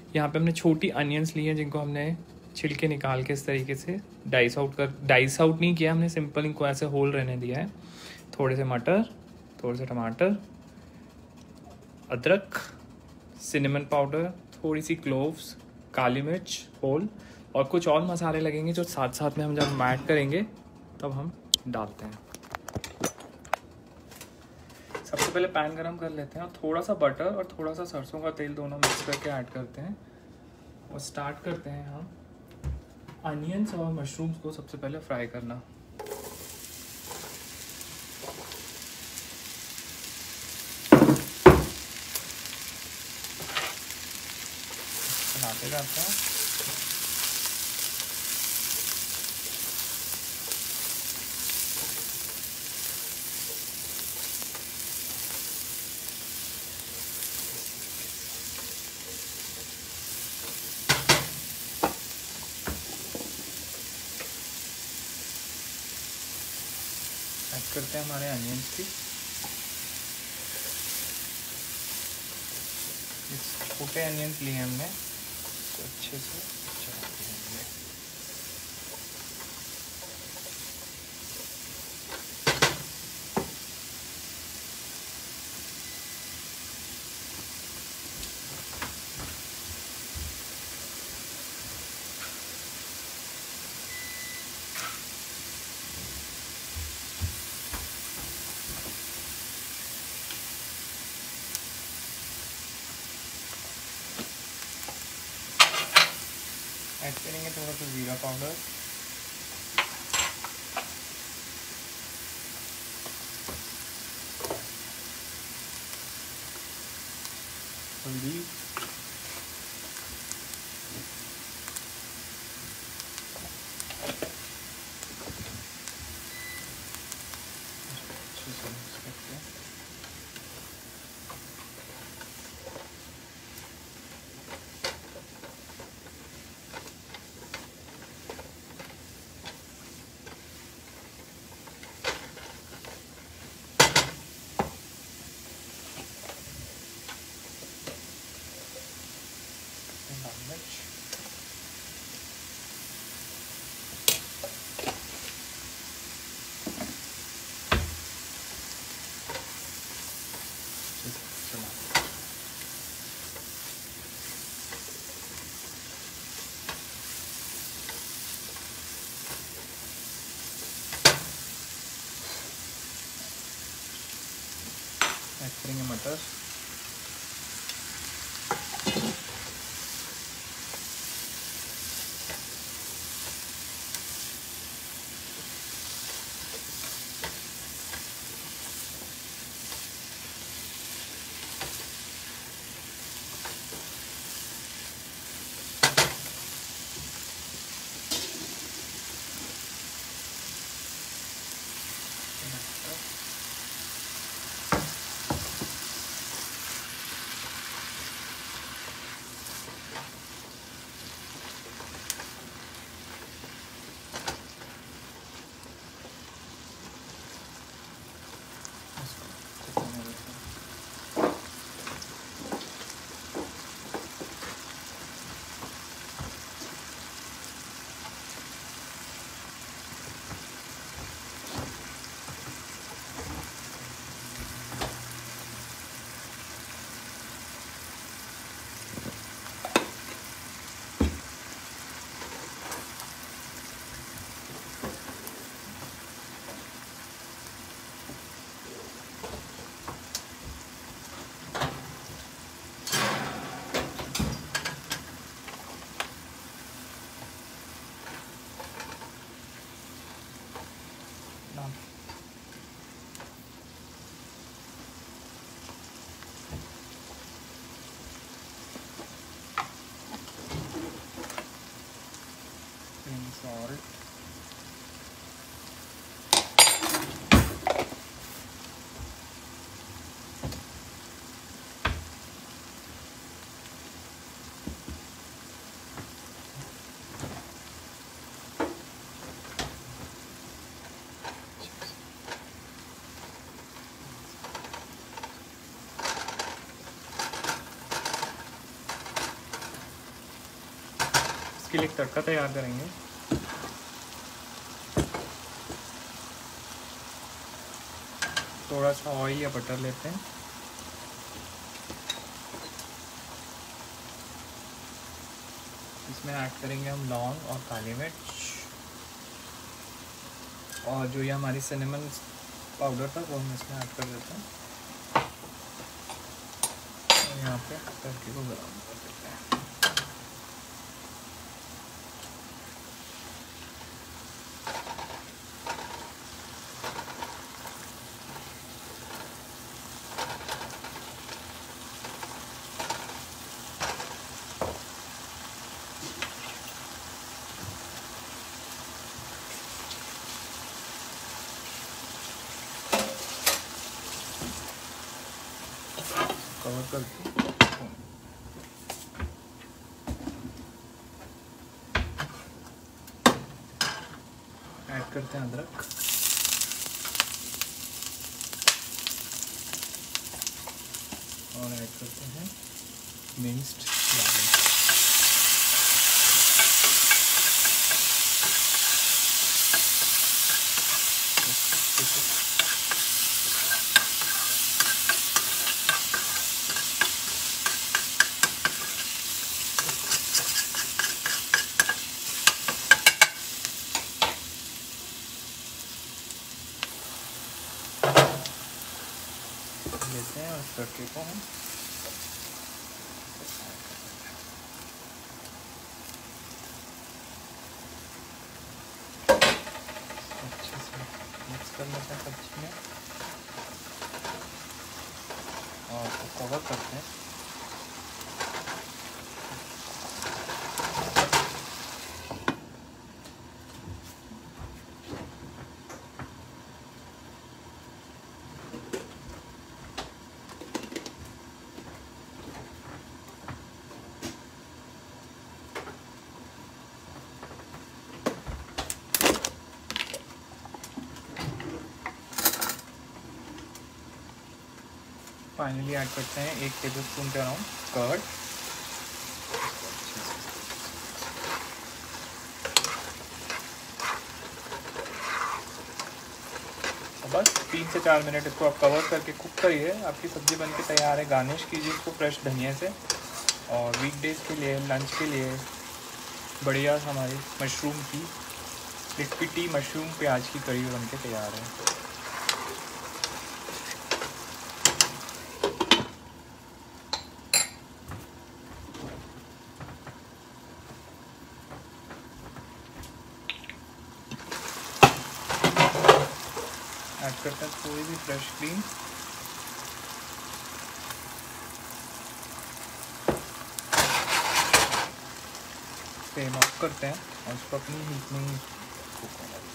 यहाँ पे हमने छोटी अनियंस ली हैं जिनको हमने छिलके निकाल के इस तरीके से डाइस आउट नहीं किया हमने, सिंपल इनको ऐसे होल रहने दिया है। थोड़े से मटर, थोड़े से टमाटर, अदरक, सिनेमन पाउडर, थोड़ी सी क्लोव्स, काली मिर्च होल, और कुछ और मसाले लगेंगे जो साथ साथ में हम जब ऐड करेंगे तब हम डालते हैं। सबसे पहले पैन गरम कर लेते हैं और थोड़ा सा बटर और थोड़ा सा सरसों का तेल दोनों मिक्स करके ऐड करते हैं और स्टार्ट करते हैं हम अनियंस और मशरूम्स को सबसे पहले फ्राई करना। चलाते जाते हैं। ऐड करते हैं हमारे अनियंस भी। छोटे अनियंस लिए हमने तो अच्छे से चलाते रहेंगे। ऐड करेंगे थोड़ा सा जीरा पाउडर, हल्दी, अच्छे से मिक्स करते हैं। लाल मिर्च, ऐड करेंगे मटर, इसके लिए एक तड़का तैयार करेंगे। थोड़ा सा ऑयल या बटर लेते हैं, इसमें ऐड करेंगे हम लौंग और काली मिर्च, और जो ये हमारी सिनेमन पाउडर था वो हम इसमें ऐड कर देते हैं। और यहाँ पे तड़के को गरम कर देते हैं। कवर करके ऐड करते हैं अदरक, और ऐड करते हैं मिंस्ड गार्लिक। लेते हैं और इस तड़के को हम अच्छे से मिक्स कर लेते हैं सब्जी में, और उसको कवर करते हैं। फाइनली ऐड करते हैं 1 टेबलस्पून के अराउंड कर्ड, बस 3 से 4 मिनट इसको आप कवर करके कुक करिए। आपकी सब्ज़ी बनके तैयार है। गार्निश कीजिए इसको फ्रेश धनिया से। और वीकडेज़ के लिए, लंच के लिए बढ़िया हमारी मशरूम की लिटपिटी मशरूम प्याज की करी बनके तैयार है। ऐड करते हैं थोड़ी सी फ्रेश क्रीम, फ्लेम ऑफ करते हैं और इसको अपनी हीट में ही कुक होने देते हैं।